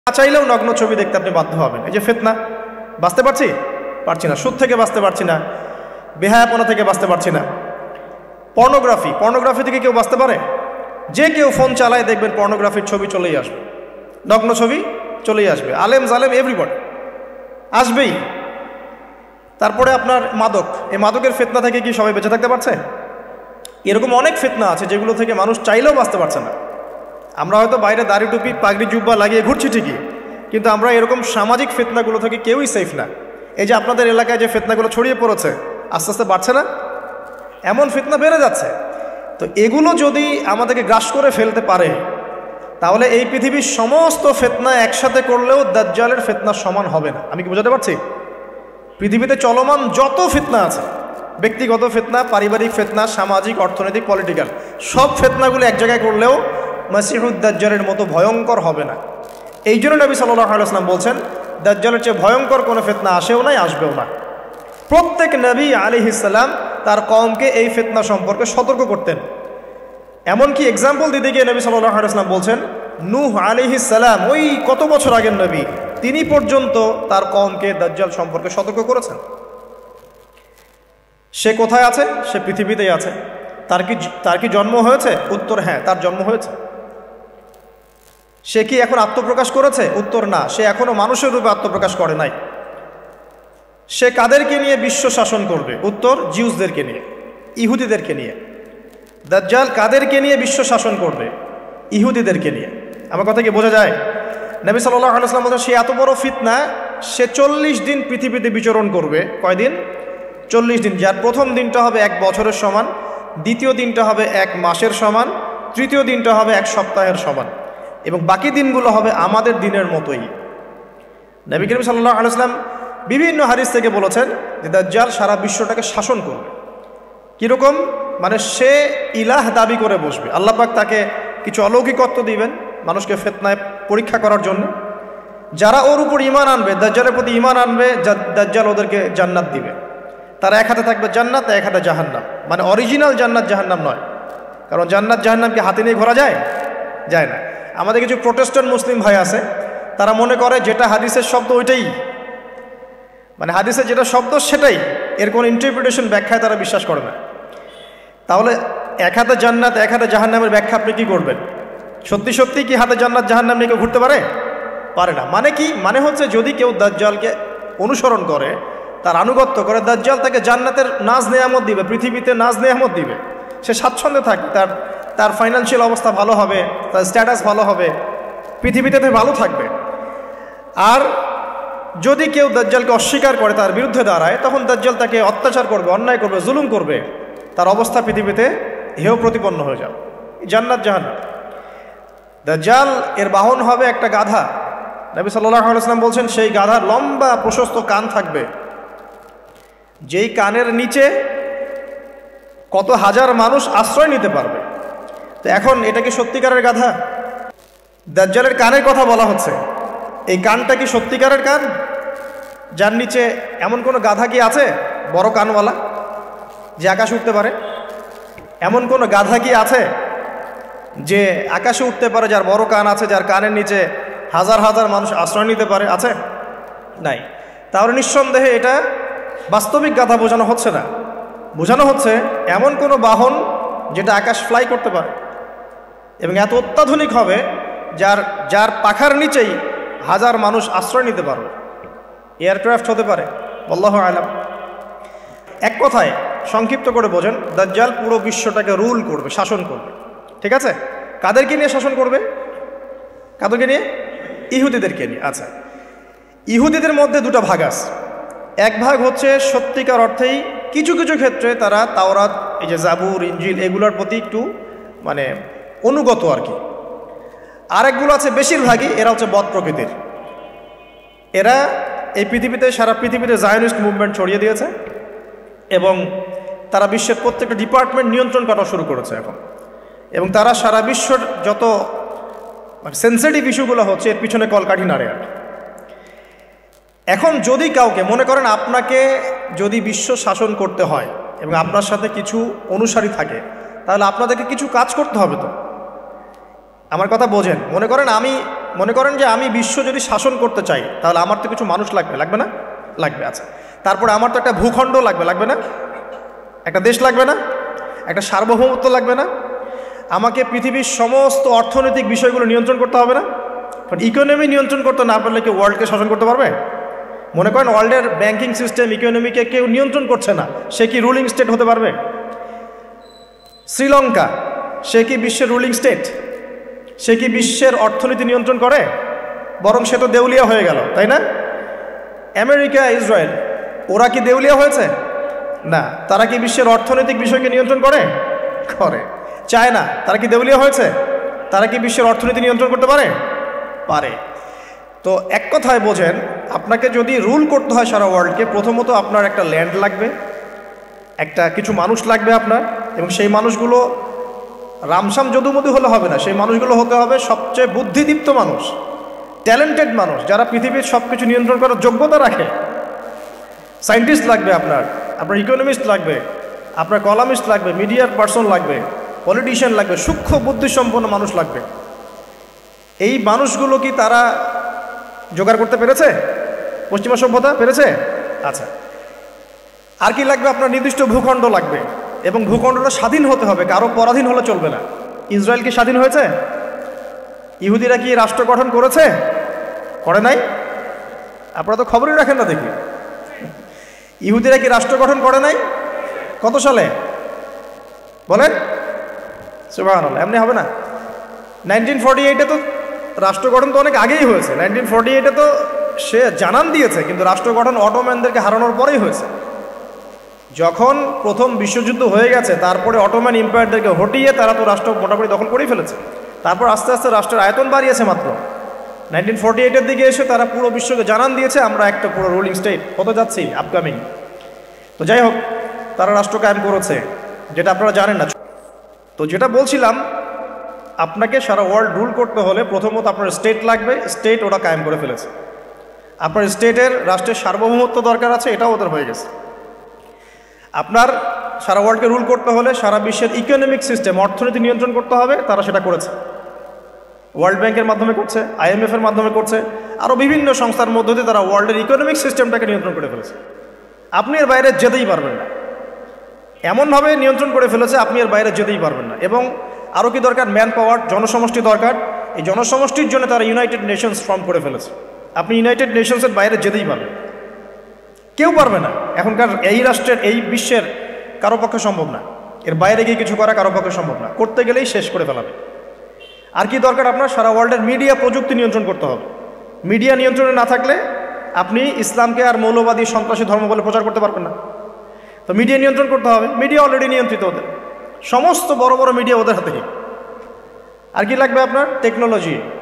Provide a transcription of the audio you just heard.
চাইলেও নগ্ন ছবি দেখতে আপনি বাধ্য হবেন। এই যে ফিতনা, বাঁচতে পারছি না, সুদ থেকে বাঁচতে পারছি না, বেহায়াপনা থেকে বাঁচতে পারছি না। পর্নোগ্রাফি থেকে কেউ বাঁচতে পারে? যে কেউ ফোন চালায় দেখবেন পর্নোগ্রাফির ছবি চলেই আসবে, নগ্ন ছবি চলেই আসবে, আলেম জালেম এভরিবডি আসবেই। তারপরে আপনার মাদক, এই মাদকের ফিতনা থেকে কি সবাই বেঁচে থাকতে পারছে? এরকম অনেক ফিতনা আছে যেগুলো থেকে মানুষ চাইলেও বাঁচতে পারছে না। আমরা হয়তো বাইরে দাড়ি টুপি পাগড়ি জুব্বা লাগিয়ে ঘুরছি ঠিকই, কিন্তু আমরা এরকম সামাজিক ফিতনাগুলো থেকে কেউই সেফ না। এই যে আপনাদের এলাকায় যে ফিতনাগুলো ছড়িয়ে পড়েছে, আস্তে আস্তে বাড়ছে না? এমন ফিতনা বেড়ে যাচ্ছে। তো এগুলো যদি আমাদেরকে গ্রাস করে ফেলতে পারে, তাহলে এই পৃথিবীর সমস্ত ফিতনা একসাথে করলেও দাজ্জালের ফিতনার সমান হবে না। আমি কি বোঝাতে পারছি? পৃথিবীতে চলমান যত ফিতনা আছে, ব্যক্তিগত ফিতনা, পারিবারিক ফিতনা, সামাজিক, অর্থনৈতিক, পলিটিক্যাল, সব ফিতনাগুলো এক জায়গায় করলেও মাসিহুদ দাজ্জালের মতো ভয়ঙ্কর হবে না। এই জন্য নবী সাল্লাল্লাহু আলাইহি ওয়াসাল্লাম বলছেন, দাজ্জালের চেয়ে ভয়ঙ্কর কোনো ফিতনা আসেও নাই, আসবেও না। প্রত্যেক নবী আলাইহিস সালাম তার কওমকে এই ফিতনা সম্পর্কে সতর্ক করতেন। এমনকি এক্সাম্পল দিতে গিয়ে নবী সাল্লাল্লাহু আলাইহি ওয়াসাল্লাম বলছেন, নূহ আলাইহিস সালাম, ওই কত বছর আগের নবী, তিনি পর্যন্ত তার কওমকে দাজ্জাল সম্পর্কে সতর্ক করেছেন। সে কোথায় আছে? সে পৃথিবীতেই আছে। তার কি জন্ম হয়েছে? উত্তর হ্যাঁ, তার জন্ম হয়েছে। সে কি এখন আত্মপ্রকাশ করেছে? উত্তর না, সে এখনো মানুষের রূপে আত্মপ্রকাশ করে নাই। সে কাদেরকে নিয়ে বিশ্ব শাসন করবে? উত্তর জিউসদেরকে নিয়ে, ইহুদিদেরকে নিয়ে। দাজ্জাল কাদেরকে নিয়ে বিশ্ব শাসন করবে? ইহুদিদেরকে নিয়ে। আমার কথা কি বোঝা যায়? নবী সাল্লাল্লাহু আলাইহি ওয়াসাল্লাম বলেন, সে এত বড় ফিতনা, সে 40 দিন পৃথিবীতে বিচরণ করবে। কয়দিন? 40 দিন। যার প্রথম দিনটা হবে 1 বছরের সমান, দ্বিতীয় দিনটা হবে 1 মাসের সমান, তৃতীয় দিনটা হবে 1 সপ্তাহের সমান, এবং বাকি দিনগুলো হবে আমাদের দিনের মতোই। নবী করিম সাল্লাল্লাহু আলাইহি ওয়াসাল্লাম বিভিন্ন হাদিস থেকে বলেছেন যে দাজ্জাল সারা বিশ্বটাকে শাসন করবে। কীরকম? মানে সে ইলাহ দাবি করে বসবে। আল্লাহ পাক তাকে কিছু অলৌকিকত্ব দিবেন মানুষকে ফিতনায় পরীক্ষা করার জন্য। যারা ওর উপর ঈমান আনবে, দাজ্জালের প্রতি ঈমান আনবে, দাজ্জাল ওদেরকে জান্নাত দিবে। তার এক হাতে থাকবে জান্নাত, এক হাতে জাহান্নাম। মানে অরিজিনাল জান্নাত জাহান্নাম নয়, কারণ জান্নাত জাহান্নামকে হাতে নিয়ে ঘোরা যায়? যায় না। আমাদের কিছু প্রোটেস্ট্যান্ট মুসলিম ভাই আছে, তারা মনে করে যেটা হাদিসের শব্দ ওইটাই, মানে হাদিসের যেটা শব্দ সেটাই, এর কোনো ইন্টারপ্রিটেশন, ব্যাখ্যায় তারা বিশ্বাস করে না। তাহলে এক হাতে জান্নাত এক হাতে জাহান্নামের ব্যাখ্যা আপনি কি করবেন? সত্যি সত্যি কি হাতে জান্নাত জাহান্নাম নিয়ে কেউ ঘুরতে পারে না। মানে কি? মানে হচ্ছে যদি কেউ দাজ্জালকে অনুসরণ করে, তার আনুগত্য করে, দাজ্জাল তাকে জান্নাতের নাজ নেয়ামত দিবে, পৃথিবীতে নাজ নেয়ামত দিবে। সে স্বাচ্ছন্দ্যে থাকবে, তার ফাইন্যান্সিয়াল অবস্থা ভালো হবে, তার স্ট্যাটাস ভালো হবে, পৃথিবীতে ভালো থাকবে। আর যদি কেউ দাজ্জালকে অস্বীকার করে, তার বিরুদ্ধে দাঁড়ায়, তখন দাজ্জাল তাকে অত্যাচার করবে, অন্যায় করবে, জুলুম করবে, তার অবস্থা পৃথিবীতে হেয় প্রতিপন্ন হয়ে যাবে। জান্নাত জাহান্নাম। দাজ্জাল এর বাহন হবে একটা গাধা। নবী সাল্লাল্লাহু আলাইহি ওয়াসাল্লাম বলছেন, সেই গাধার লম্বা প্রশস্ত কান থাকবে, যেই কানের নিচে কত হাজার মানুষ আশ্রয় নিতে পারবে। তো এখন এটা কি সত্যিকারের গাধা? দাজ্জালের কানের কথা বলা হচ্ছে, এই কানটা কি সত্যিকারের কান? যার নিচে এমন কোনো গাধা কি আছে বড় কানওয়ালা যে আকাশে উঠতে পারে? এমন কোনো গাধা কি আছে যে আকাশে উঠতে পারে, যার বড় কান আছে, যার কানের নিচে হাজার হাজার মানুষ আশ্রয় নিতে পারে? আছে? নাই। তাহলে নিঃসন্দেহে এটা বাস্তবিক গাধা বোঝানো হচ্ছে না, বোঝানো হচ্ছে এমন কোনো বাহন যেটা আকাশ ফ্লাই করতে পারে এবং এত অত্যাধুনিক হবে যার পাখার নিচেই হাজার মানুষ আশ্রয় নিতে পারবে। এয়ারক্রাফট হতে পারে, আল্লাহু আলাম। এক কথায় সংক্ষিপ্ত করে বোঝেন, দাজ্জাল পুরো বিশ্বটাকে রুল করবে, শাসন করবে। ঠিক আছে? কাদেরকে নিয়ে শাসন করবে? কাদেরকে নিয়ে? ইহুদিদেরকে নিয়ে। আচ্ছা, ইহুদিদের মধ্যে দুটো ভাগ আছে। এক ভাগ হচ্ছে সত্যিকার অর্থেই কিছু কিছু ক্ষেত্রে তারা তাওরাত, এই যে জাবুর, ইনজিল, এগুলোর প্রতি একটু মানে অনুগত আর কি। আরেকগুলো আছে বেশিরভাগই এরা হচ্ছে বদ প্রকৃতির। এরা এই পৃথিবীতে, সারা পৃথিবীতে জায়নিস্ট মুভমেন্ট ছড়িয়ে দিয়েছে এবং তারা বিশ্বের প্রত্যেকটা ডিপার্টমেন্ট নিয়ন্ত্রণ করা শুরু করেছে এখন। এবং তারা সারা বিশ্বর যত সেন্সিটিভ ইস্যুগুলো হচ্ছে এর পিছনে কলকাঠি নাড়ে আর। এখন যদি কাউকে মনে করেন, আপনাকে যদি বিশ্ব শাসন করতে হয় এবং আপনার সাথে কিছু অনুসারী থাকে, তাহলে আপনাদেরকে কিছু কাজ করতে হবে। তো আমার কথা বোঝেন। মনে করেন আমি মনে করেন যে আমি বিশ্ব যদি শাসন করতে চাই তাহলে আমার তো কিছু মানুষ লাগবে, লাগবে না? লাগবে। আচ্ছা, তারপরে আমার তো একটা ভূখণ্ড লাগবে, লাগবে না? একটা দেশ লাগবে না? একটা সার্বভৌমত্ব লাগবে না? আমাকে পৃথিবীর সমস্ত অর্থনৈতিক বিষয়গুলো নিয়ন্ত্রণ করতে হবে না? কারণ ইকোনমি নিয়ন্ত্রণ করতে না পারলে কি ওয়ার্ল্ডকে শাসন করতে পারবে? মনে করেন ওয়ার্ল্ডের ব্যাংকিং সিস্টেম, ইকোনমিকে কেউ নিয়ন্ত্রণ করছে না, সে কি রুলিং স্টেট হতে পারবে? শ্রীলঙ্কা, সে কি বিশ্বের রুলিং স্টেট? সে কি বিশ্বের অর্থনীতি নিয়ন্ত্রণ করে? বরং সে তো দেউলিয়া হয়ে গেল, তাই না? আমেরিকা, ইসরায়েল, ওরা কি দেউলিয়া হয়েছে? না। তারা কি বিশ্বের অর্থনৈতিক বিষয়কে নিয়ন্ত্রণ করে? করে। চায়না, তারা কি দেউলিয়া হয়েছে? তারা কি বিশ্বের অর্থনীতি নিয়ন্ত্রণ করতে পারে? পারে। তো এক কথায় বোঝেন, আপনাকে যদি রুল করতে হয় সারা ওয়ার্ল্ডকে, প্রথমত আপনার একটা ল্যান্ড লাগবে, একটা কিছু মানুষ লাগবে আপনার, এবং সেই মানুষগুলো রামসাম যদুমধু হলে হবে না, সেই মানুষগুলো হতে হবে সবচেয়ে বুদ্ধিদীপ্ত মানুষ, ট্যালেন্টেড মানুষ, যারা পৃথিবীর সব কিছু নিয়ন্ত্রণ করার যোগ্যতা রাখে। সায়েন্টিস্ট লাগবে আপনার, আপনার ইকোনমিস্ট লাগবে, আপনার কলামিস্ট লাগবে, মিডিয়ার পার্সন লাগবে, পলিটিশিয়ান লাগবে, সূক্ষ্ম বুদ্ধিসম্পন্ন মানুষ লাগবে। এই মানুষগুলো কি তারা জোগাড় করতে পেরেছে? পশ্চিমা সভ্যতা পেরেছে? আচ্ছা, আর কি লাগবে? আপনার নির্দিষ্ট ভূখণ্ড লাগবে, এবং ভূখণ্ডটা স্বাধীন হতে হবে, কারো পরাধীন হলে চলবে না। ইসরায়েল কি স্বাধীন হয়েছে? ইহুদিরা কি রাষ্ট্র গঠন করেছে? করে নাই? আপনারা তো খবরই রাখেন না দেখি। ইহুদিরা কি রাষ্ট্র গঠন করে নাই? কত সালে বলেন? সুবহানাল্লাহ, এমনি হবে না। 1948-এ তো রাষ্ট্র গঠন তো অনেক আগেই হয়েছে। 1948-এ তো সে জানান দিয়েছে, কিন্তু রাষ্ট্র গঠন অটোম্যানদেরকে হারানোর পরেই হয়েছে। যখন প্রথম বিশ্বযুদ্ধ হয়ে গেছে, তারপরে অটোম্যান এম্পায়ারদেরকে হটিয়ে তারা তো রাষ্ট্র মোটামুটি দখল করেই ফেলেছে। তারপর আস্তে আস্তে রাষ্ট্রের আয়তন বাড়িয়েছে। মাত্র 1948-এর দিকে এসে তারা পুরো বিশ্বকে জানান দিয়েছে আমরা একটা পুরো রুলিং স্টেট হতে যাচ্ছি আপকামিং। তো যাই হোক, তারা রাষ্ট্র কায়েম করেছে, যেটা আপনারা জানেন না। তো যেটা বলছিলাম, আপনাকে সারা ওয়ার্ল্ড রুল করতে হলে প্রথমত আপনার স্টেট লাগবে। স্টেট ওরা কায়েম করে ফেলেছে। আপনার স্টেটের রাষ্ট্রের সার্বভৌমত্ব দরকার আছে, এটাও ওদের হয়ে গেছে। আপনার সারা ওয়ার্ল্ডকে রুল করতে হলে সারা বিশ্বের ইকোনমিক সিস্টেম, অর্থনীতি নিয়ন্ত্রণ করতে হবে, তারা সেটা করেছে। ওয়ার্ল্ড ব্যাংকের মাধ্যমে করছে, IMF-এর মাধ্যমে করছে, আরও বিভিন্ন সংস্থার মধ্য দিয়ে তারা ওয়ার্ল্ডের ইকোনমিক সিস্টেমটাকে নিয়ন্ত্রণ করে ফেলেছে। আপনি এর বাইরে যেতেই পারবেন না, এমনভাবে নিয়ন্ত্রণ করে ফেলেছে আপনি এর বাইরে যেতেই পারবেন না। এবং আরও কি দরকার? ম্যান পাওয়ার, জনসমষ্টি দরকার। এই জনসমষ্টির জন্য তারা ইউনাইটেড নেশনস ফর্ম করে ফেলেছে। আপনি ইউনাইটেড নেশনসের বাইরে যেতেই পারবেন, কেউ পারবে না। এখনকার এই রাষ্ট্রের, এই বিশ্বের কারো পক্ষে সম্ভব না। এর বাইরে গিয়ে কিছু করা কারো পক্ষে সম্ভব না, করতে গেলেই শেষ করে ফেলাবে। আর কি দরকার? আপনার সারা ওয়ার্ল্ডের মিডিয়া প্রযুক্তি নিয়ন্ত্রণ করতে হবে। মিডিয়া নিয়ন্ত্রণে না থাকলে আপনি ইসলামকে আর মৌলবাদী সন্ত্রাসী ধর্ম বলে প্রচার করতে পারবেন না। তো মিডিয়া নিয়ন্ত্রণ করতে হবে। মিডিয়া অলরেডি নিয়ন্ত্রিত, ওদের সমস্ত বড় বড় মিডিয়া ওদের হাতেই। আর কি লাগবে আপনার? টেকনোলজি।